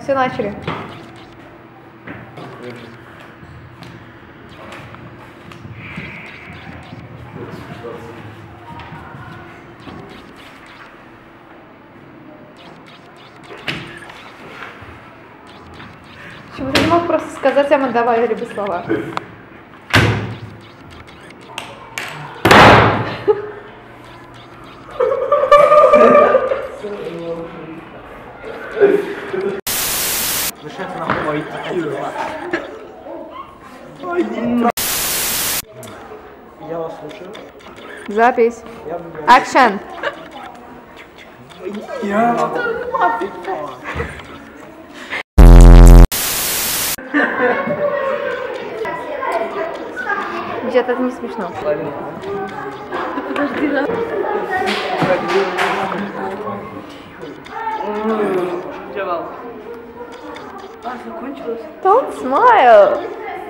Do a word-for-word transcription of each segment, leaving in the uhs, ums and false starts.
Все, начали. Почему ты не мог просто сказать, а мы добавили бы слова? Я вас слушаю. Запись. Акшен. Я... Где-то это не смешно. Подожди, да? Джавал. А, закончилось? Don't smile.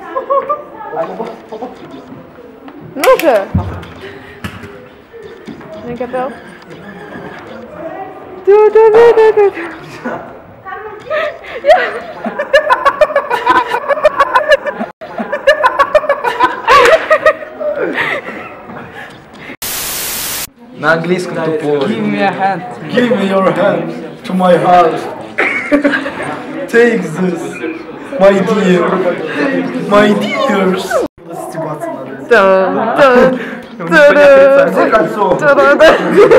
Ну же. Не готов? Ду-ду-ду-ду-ду. На английском тупой. Give me a hand. Give me your hand to my heart. Take this, my dear, my dears. Стебаться надо. Да, да, да, Где кольцо? да, да, да.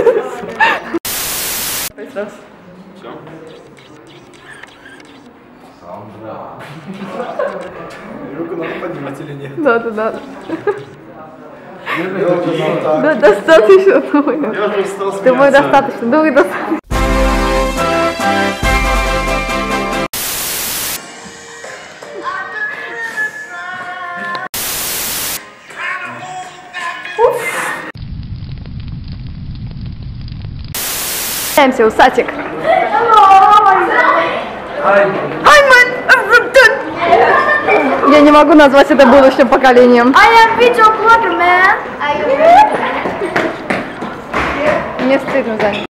Руку надо поднимать или нет? Да, да, да. Да, достаточно, думаю. Я уже устал смеяться. Думаю, достаточно, думаю, достаточно. Меняемся, усатик. Я не могу назвать это будущим поколением. I am video blogger, man. Мне стыдно за них.